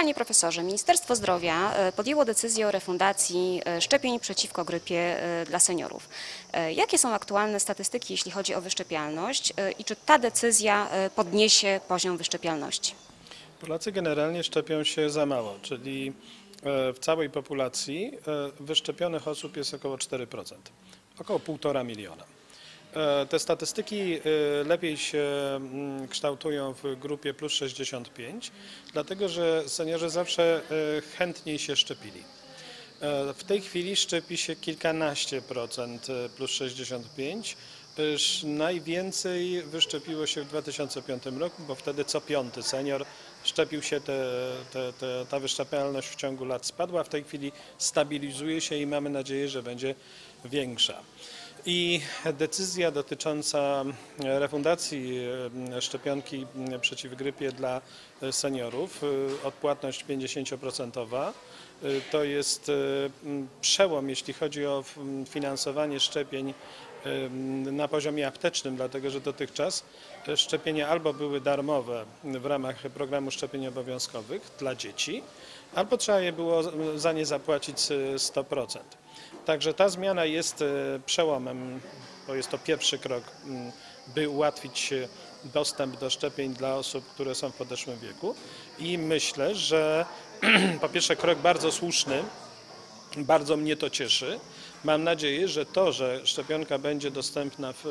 Panie profesorze, Ministerstwo Zdrowia podjęło decyzję o refundacji szczepień przeciwko grypie dla seniorów. Jakie są aktualne statystyki, jeśli chodzi o wyszczepialność i czy ta decyzja podniesie poziom wyszczepialności? Polacy generalnie szczepią się za mało, czyli w całej populacji wyszczepionych osób jest około 4%, około 1,5 miliona. Te statystyki lepiej się kształtują w grupie plus 65, dlatego że seniorzy zawsze chętniej się szczepili. W tej chwili szczepi się kilkanaście procent plus 65. Najwięcej wyszczepiło się w 2005 roku, bo wtedy co piąty senior szczepił się, ta wyszczepialność w ciągu lat spadła, w tej chwili stabilizuje się i mamy nadzieję, że będzie większa. I decyzja dotycząca refundacji szczepionki przeciw grypie dla seniorów, odpłatność 50%, to jest przełom, jeśli chodzi o finansowanie szczepień na poziomie aptecznym, dlatego że dotychczas szczepienia albo były darmowe w ramach programu szczepień obowiązkowych dla dzieci, albo trzeba je było za nie zapłacić 100%. Także ta zmiana jest przełomem, bo jest to pierwszy krok, by ułatwić dostęp do szczepień dla osób, które są w podeszłym wieku i myślę, że po pierwsze krok bardzo słuszny, bardzo mnie to cieszy. Mam nadzieję, że to, że szczepionka będzie dostępna w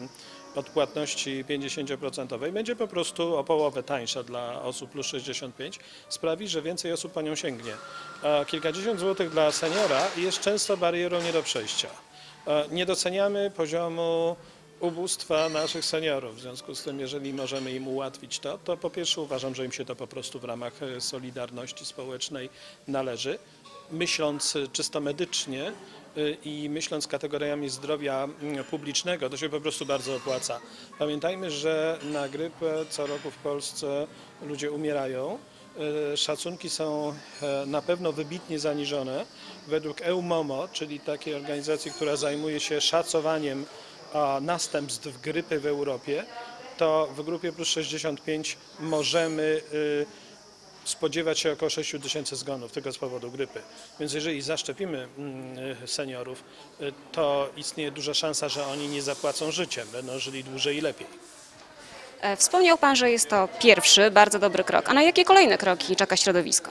odpłatności 50%, będzie po prostu o połowę tańsza dla osób plus 65, sprawi, że więcej osób po nią sięgnie. Kilkadziesiąt złotych dla seniora jest często barierą nie do przejścia. Nie doceniamy poziomu ubóstwa naszych seniorów, w związku z tym, jeżeli możemy im ułatwić to po pierwsze uważam, że im się to po prostu w ramach solidarności społecznej należy. Myśląc czysto medycznie i myśląc kategoriami zdrowia publicznego, to się po prostu bardzo opłaca. Pamiętajmy, że na grypę co roku w Polsce ludzie umierają. Szacunki są na pewno wybitnie zaniżone. Według EUMOMO, czyli takiej organizacji, która zajmuje się szacowaniem następstw grypy w Europie, to w grupie plus 65 możemy spodziewać się około 6 000 zgonów tylko z powodu grypy. Więc jeżeli zaszczepimy seniorów, to istnieje duża szansa, że oni nie zapłacą życiem, będą żyli dłużej i lepiej. Wspomniał Pan, że jest to pierwszy, bardzo dobry krok. A na jakie kolejne kroki czeka środowisko?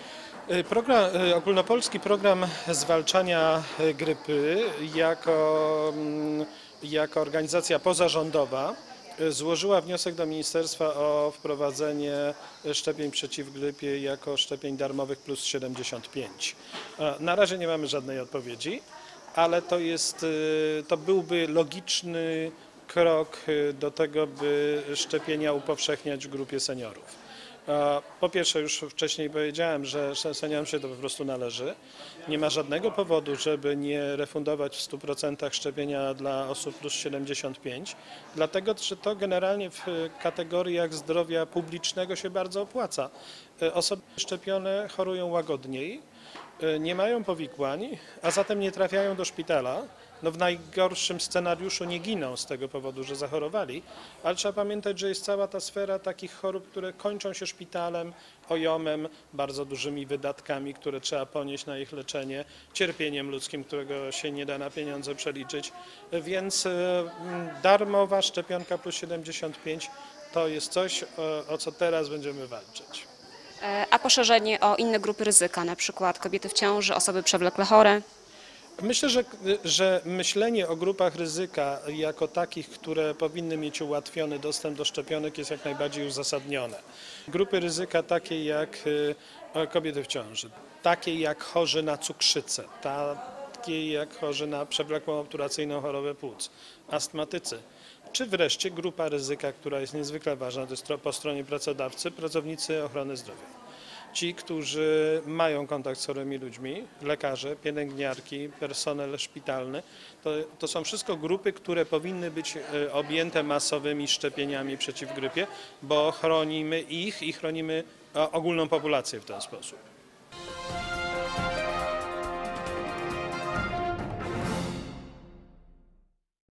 Ogólnopolski program zwalczania grypy jako organizacja pozarządowa złożyła wniosek do ministerstwa o wprowadzenie szczepień przeciw grypie jako szczepień darmowych plus 75. Na razie nie mamy żadnej odpowiedzi, ale to byłby logiczny krok do tego, by szczepienia upowszechniać w grupie seniorów. Po pierwsze, już wcześniej powiedziałem, że seniorom się to po prostu należy. Nie ma żadnego powodu, żeby nie refundować w 100% szczepienia dla osób plus 75, dlatego że to generalnie w kategoriach zdrowia publicznego się bardzo opłaca. Osoby szczepione chorują łagodniej, nie mają powikłań, a zatem nie trafiają do szpitala. No w najgorszym scenariuszu nie giną z tego powodu, że zachorowali, ale trzeba pamiętać, że jest cała ta sfera takich chorób, które kończą się szpitalem, OJOM-em, bardzo dużymi wydatkami, które trzeba ponieść na ich leczenie, cierpieniem ludzkim, którego się nie da na pieniądze przeliczyć, więc darmowa szczepionka plus 75 to jest coś, o co teraz będziemy walczyć. A poszerzenie o inne grupy ryzyka, na przykład kobiety w ciąży, osoby przewlekle chore? Myślę, że myślenie o grupach ryzyka jako takich, które powinny mieć ułatwiony dostęp do szczepionek jest jak najbardziej uzasadnione. Grupy ryzyka takie jak kobiety w ciąży, takie jak chorzy na cukrzycę, takie jak chorzy na przewlekłą obturacyjną chorobę płuc, astmatycy, czy wreszcie grupa ryzyka, która jest niezwykle ważna, to jest po stronie pracodawcy, pracownicy ochrony zdrowia. Ci, którzy mają kontakt z chorymi ludźmi, lekarze, pielęgniarki, personel szpitalny, to są wszystko grupy, które powinny być objęte masowymi szczepieniami przeciw grypie, bo chronimy ich i chronimy ogólną populację w ten sposób.